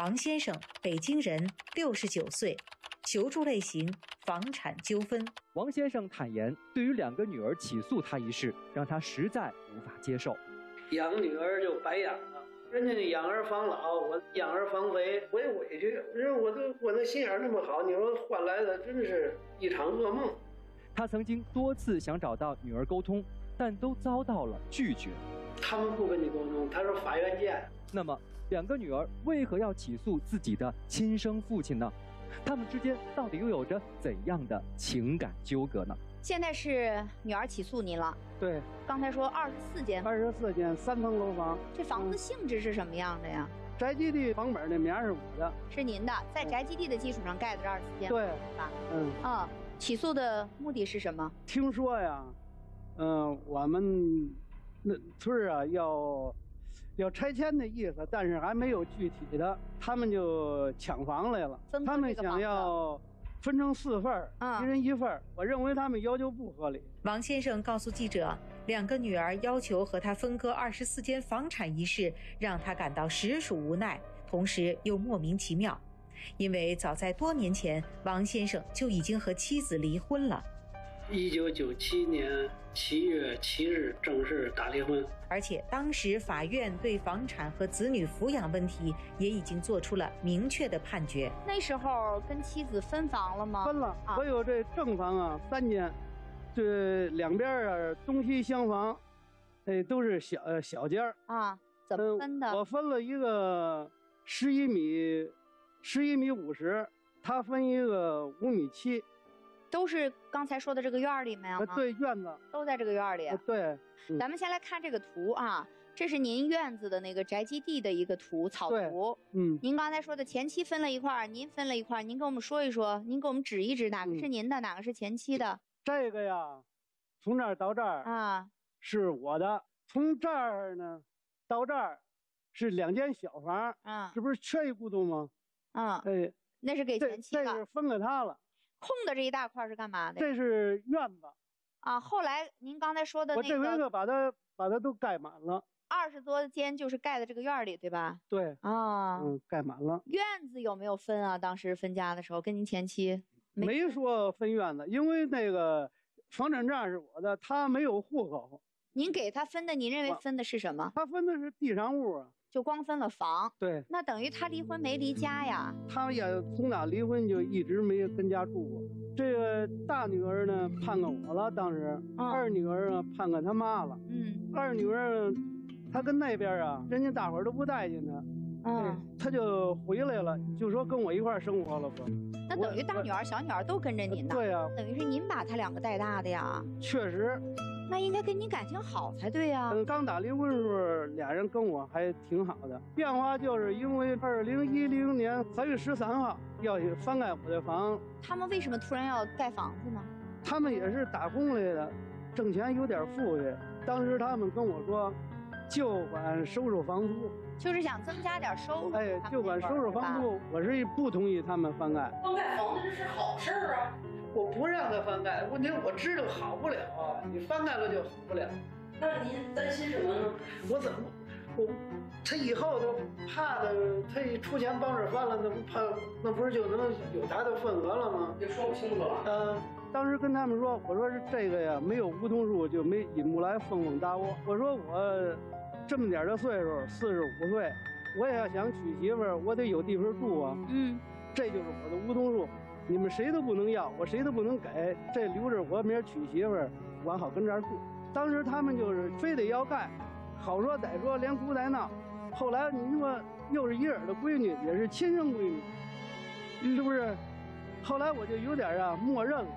王先生，北京人，69岁，求助类型房产纠纷。 王先生坦言，对于2个女儿起诉他一事，让他实在无法接受。 养女儿就白养了，人家养儿防老，我养儿防肥，我也委屈。我那心眼那么好，你说换来的真是一场噩梦。 他曾经多次想找到女儿沟通，但都遭到了拒绝。 他们不跟你沟通，他说法院见。 那么2个女儿为何要起诉自己的亲生父亲呢？他们之间到底又有着怎样的情感纠葛呢？ 现在是女儿起诉您了。 对， 刚才说24间 ，24间3层楼房。 这房子性质是什么样的呀？ 宅基地房本的名是我的， 是您的，在宅基地的基础上盖的24间， 对， 是吧？起诉的目的是什么？ 听说呀，我们那村啊要拆迁的意思，但是还没有具体的，他们就抢房来了，他们想要分成4份，1人1份。我认为他们要求不合理。 王先生告诉记者，2个女儿要求和他分割24间房产一事，让他感到实属无奈，同时又莫名其妙。因为早在多年前，王先生就已经和妻子离婚了。 1997年7月7日正式打离婚， 而且当时法院对房产和子女抚养问题也已经做出了明确的判决。 那时候跟妻子分房了吗？ 分了，我有这正房啊3间，这2边啊东西厢房，都是小间啊。怎么分的？ 我分了一个11米50，他分一个5米7。 都是刚才说的这个院里面吗？ 对，院子都在这个院里。 对， 咱们先来看这个图啊，这是您院子的那个宅基地的一个图，草图。您刚才说的前妻分了一块，您分了一块，您跟我们说一说，您给我们指一指，哪个是您的，哪个是前妻的？ 这个呀，从这儿到这儿啊是我的，从这儿呢到这儿是2间小房啊，这不是缺一咕咚吗？ 那是给前妻的， 这是分给他了。 空的这一大块是干嘛的？ 这是院子啊。后来您刚才说的那个， 我这回个把它都盖满了 ，20多间就是盖在这个院里，对吧？ 对啊，盖满了。 院子有没有分啊？当时分家的时候跟您前妻没说分院子，因为那个房产证是我的，他没有户口。 您给他分的，您认为分的是什么？ 他分的是地上物啊。 就光分了房， 对， 那等于他离婚没离家呀？ 他也从哪离婚就一直没跟家住过。这个大女儿呢判给我了，当时2女儿呢判给他妈了。2女儿她跟那边啊，人家大伙儿都不待见她，她就回来了，就说跟我一块生活了吧。 那等于大女儿、小女儿都跟着您呢？ 对呀， 等于是您把她2个带大的呀？ 确实。 那应该跟你感情好才对呀。 刚打离婚的时候，2人跟我还挺好的。变化就是因为2010年3月13号要翻盖我的房。 他们为什么突然要盖房子呢？ 他们也是打工来的，挣钱有点富裕。当时他们跟我说，就管收收房租， 就是想增加点收入。 就管收收房租。我是不同意他们翻盖。 翻盖房子这是好事啊。 我不让他翻盖，问题我知道好不了啊，你翻盖了就好不了。 那您担心什么呢？ 他以后都怕的，他一出钱帮着翻了，那不是就能有他的份额了吗？ 就说不清楚了。 当时跟他们说，我说是这个呀，没有梧桐树就没引不来凤凰大窝。我说我这么点的岁数，45岁，我也要想娶媳妇儿，我得有地方住啊。这就是我的梧桐树。你们谁都不能要，我谁都不能给，这留着我明儿娶媳妇儿，我好跟这儿住。当时他们就是非得要盖，好说歹说，连哭带闹。后来你说又是一儿的闺女，也是亲生闺女，是不是？后来我就有点默认了。